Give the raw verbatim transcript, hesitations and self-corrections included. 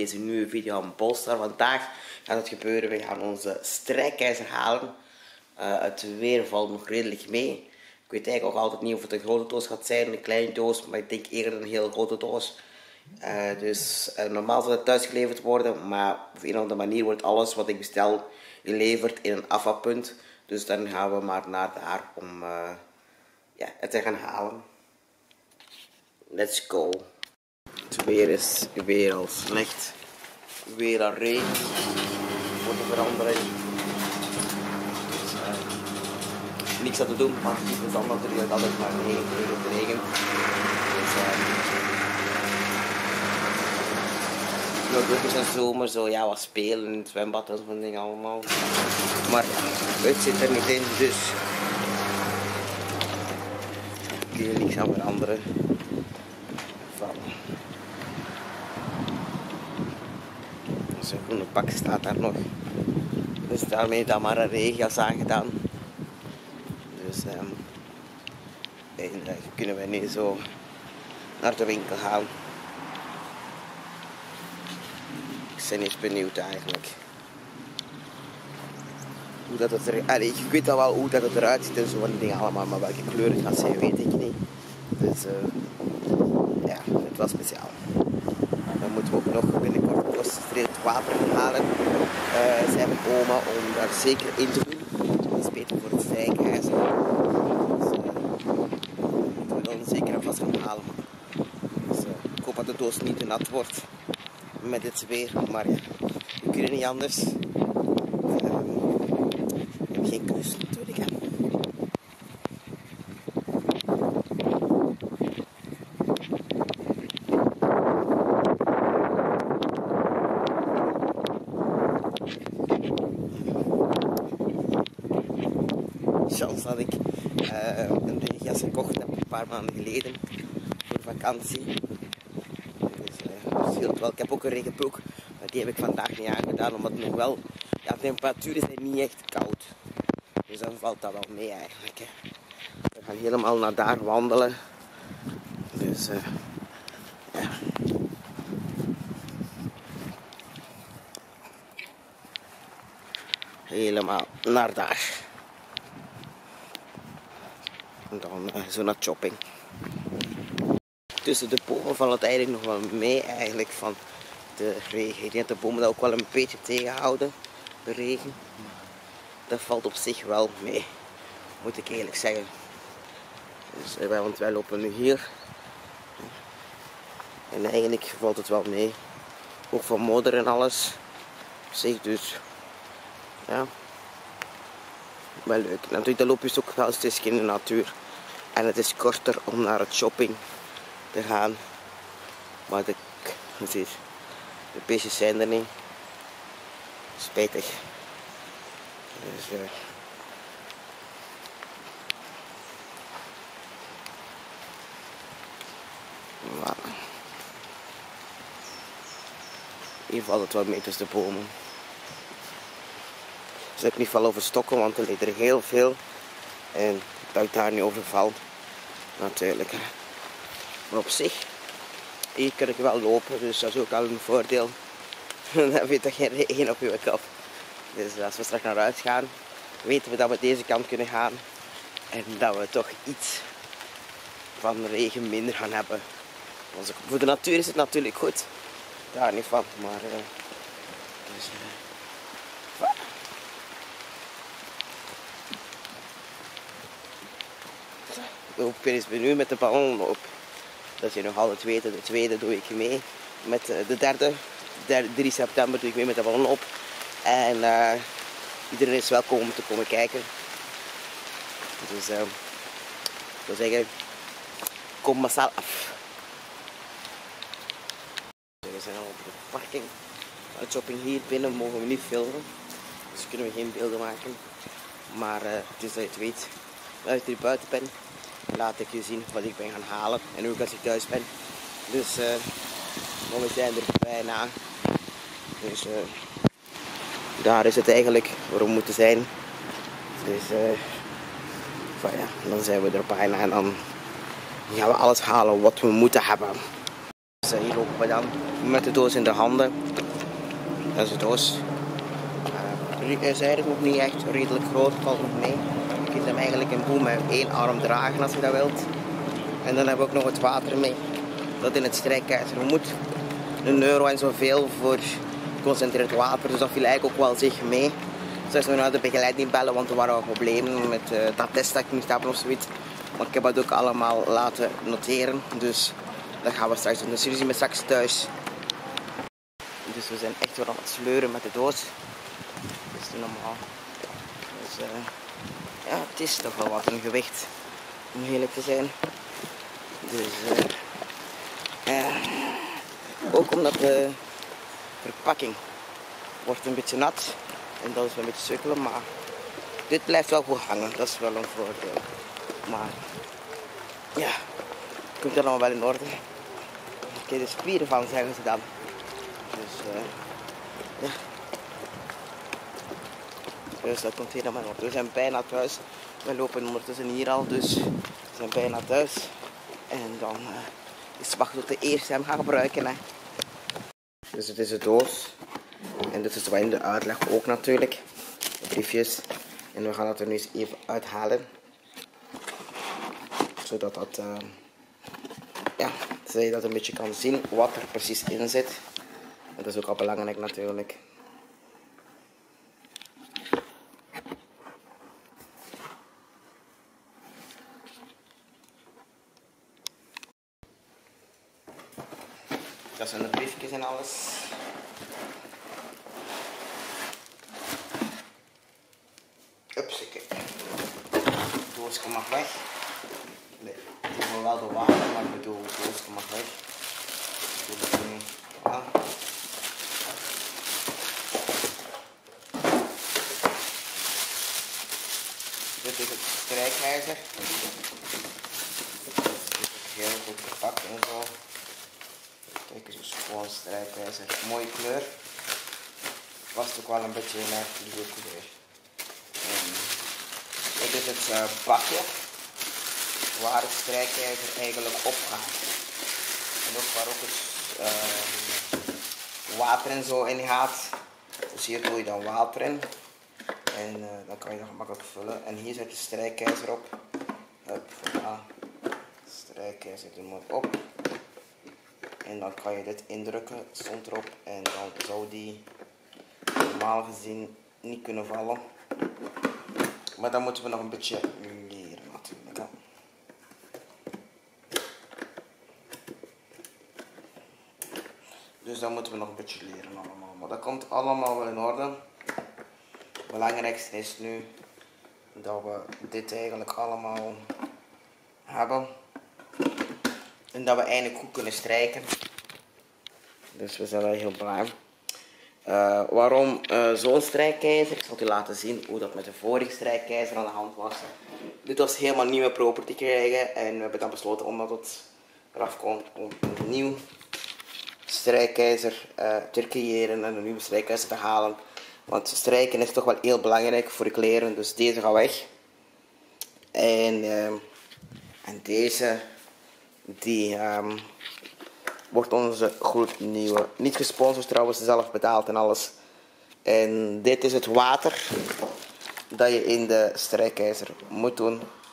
deze nieuwe video gaan posten. Vandaag gaat het gebeuren, we gaan onze strijkijzer halen. Uh, het weer valt nog redelijk mee. Ik weet eigenlijk ook altijd niet of het een grote doos gaat zijn, een kleine doos, maar ik denk eerder een heel grote doos. Uh, dus uh, normaal zal het thuis geleverd worden, maar op een of andere manier wordt alles wat ik bestel geleverd in een afvalpunt. Dus dan gaan we maar naar daar om uh, ja, het te gaan halen. Let's go. Het weer is weer al slecht. Weer al regen. Voor de verandering. Dus, uh, niks aan te doen, want het is dan natuurlijk altijd maar regen, regen, regen. Dus, uh, Augustus en zomer zo ja, wat spelen in het zwembad en zo'n ding allemaal. Maar ja, het zit er niet in, dus ik kun je niks aan veranderen. Voilà. Zo'n groene pak staat daar nog. Dus daarmee dan maar een regenjas aangedaan. Dus um, en, uh, kunnen we nu zo naar de winkel gaan. Ik ben eens benieuwd eigenlijk. Hoe dat het er... Allee, ik weet al wel hoe dat het eruit ziet en zo van die dingen allemaal, maar welke kleur het gaat zijn weet ik niet. Dus uh, ja, het was speciaal. Dan moeten we ook nog binnenkort concentrerend water halen. Uh, zijn mijn oma om daar zeker in te doen. Dat is beter voor het strijkijzer. Dus uh, moeten we dan zeker alvast gaan halen. Dus uh, ik hoop dat de doos niet te nat wordt met dit weer, maar ja, we kunnen niet anders. Uh, ik heb geen keus natuurlijk. Hè. Zelfs had ik uh, een regenjas gekocht heb een paar maanden geleden voor vakantie. Dus, uh, dat scheelt wel. Ik heb ook een regenbroek, maar die heb ik vandaag niet aangedaan, omdat het nog wel, ja, de temperaturen zijn niet echt koud. Dus dan valt dat wel mee eigenlijk. Hè. We gaan helemaal naar daar wandelen. Dus uh, ja. Helemaal naar daar. En dan uh, zo naar shopping. Tussen de bomen valt het eigenlijk nog wel mee eigenlijk van de regen. Ik denk dat de bomen dat ook wel een beetje tegenhouden, de regen. Dat valt op zich wel mee, moet ik eerlijk zeggen. Dus, want wij lopen nu hier. En eigenlijk valt het wel mee. Ook van modder en alles. Op zich dus. Ja. Wel leuk. Natuurlijk dan loop je ook wel eens in de natuur. En het is korter om naar het shopping te gaan. Maar de, de beestjes zijn er niet. Spijtig. Dus, uh, voilà. Hier valt het wel mee tussen de bomen. Dus ik niet veel over stokken, want er ligt er heel veel. En dat ik daar niet over val. Natuurlijk. Maar op zich, hier kan ik wel lopen, dus dat is ook al een voordeel. Dan heb je toch geen regen op je kop. Dus als we straks naar huis gaan, weten we dat we deze kant kunnen gaan. En dat we toch iets van regen minder gaan hebben. Want voor de natuur is het natuurlijk goed. Daar niet van, maar... Uh, dus, uh, de loop is nu met de ballonloop. Dat je nog altijd weet, de tweede doe ik mee. Met de derde, drie september doe ik mee met de ballonloop. En uh, iedereen is welkom om te komen kijken. Dus uh, ik wil zeggen, kom massaal af. We zijn al op de parking. De shopping hier binnen mogen we niet filmen. Dus kunnen we geen beelden maken. Maar uh, het is dat je het weet. Als ik hier buiten ben, laat ik je zien wat ik ben gaan halen. En ook als ik thuis ben. Dus uh, we zijn er bijna. Dus uh, daar is het eigenlijk waar we moeten zijn. Dus uh, van, ja, dan zijn we er bijna en dan gaan we alles halen wat we moeten hebben. Dus uh, hier lopen we dan met de doos in de handen. Dat is de doos. Uh, hij is eigenlijk nog niet echt redelijk groot, valt nog mee. Je kunt hem eigenlijk in boel met één arm dragen als je dat wilt. En dan hebben we ook nog het water mee. Dat in het strijkijzer. Je moet een euro en zoveel voor geconcentreerd water. Dus dat viel eigenlijk ook wel zich mee. Dus we naar de begeleiding bellen, want er waren wel problemen met uh, dat test dat ik moest hebben of zoiets. Maar ik heb dat ook allemaal laten noteren. Dus dat gaan we straks doen. Dus jullie zien me straks thuis. Dus we zijn echt weer aan het sleuren met de doos. Dat is niet normaal. Dus uh, ja, het is toch wel wat een gewicht, om eerlijk te zijn. Dus uh, uh, ook omdat de verpakking wordt een beetje nat. En dat is wel een beetje sukkelen, maar dit blijft wel goed hangen. Dat is wel een voordeel. Maar ja, het komt allemaal wel in orde. Oké, de spieren van zeggen ze dan. Dus uh, ja. Dus dat komt helemaal in orde. We zijn bijna thuis. We lopen ondertussen hier al, dus we zijn bijna thuis. En dan uh, is het wachten tot de eerste hem gaan gebruiken. Hè. Dus het is de doos. En dit is wat in de uitleg ook natuurlijk. De briefjes. En we gaan dat er nu eens even uithalen. Zodat dat, uh, ja, zodat je dat een beetje kan zien wat er precies in zit. En dat is ook al belangrijk natuurlijk. Dat zijn de briefjes en alles. Upsikke. Het doosje mag weg. Nee, ik wil wel de water, maar ik bedoel, het doosje mag weg. Ik doe het nu. Ja. Dit is het strijkijzer. Dit is heel goed verpakt en zo. Kijk eens, dus gewoon strijkijzer. Mooie kleur. Was ook wel een beetje een nieuwe kleur. En dit is het uh, bakje waar het strijkijzer eigenlijk op gaat. En ook waar ook het uh, water en zo in gaat. Dus hier doe je dan water in. En uh, dan kan je dat gemakkelijk vullen. En hier zet je strijkijzer op. Hup, voilà. Strijkijzer er maar op. En dan kan je dit indrukken, stond erop. En dan zou die normaal gezien niet kunnen vallen. Maar dan moeten we nog een beetje leren natuurlijk. Hè. Dus dan moeten we nog een beetje leren allemaal. Maar dat komt allemaal wel in orde. Het belangrijkste is nu dat we dit eigenlijk allemaal hebben. En dat we eindelijk goed kunnen strijken. Dus we zijn wel heel blij. Uh, waarom uh, zo'n strijkijzer? Ik zal het u laten zien hoe dat met de vorige strijkijzer aan de hand was. Dit was helemaal nieuwe proper te krijgen. En we hebben dan besloten omdat het eraf komt om een nieuw strijkijzer uh, te creëren en een nieuwe strijkijzer te halen. Want strijken is toch wel heel belangrijk voor de kleren. Dus deze gaat weg. En, uh, en deze die um, wordt onze gloednieuwe. Niet gesponsord trouwens, zelf betaald en alles. En dit is het water dat je in de strijkijzer moet doen.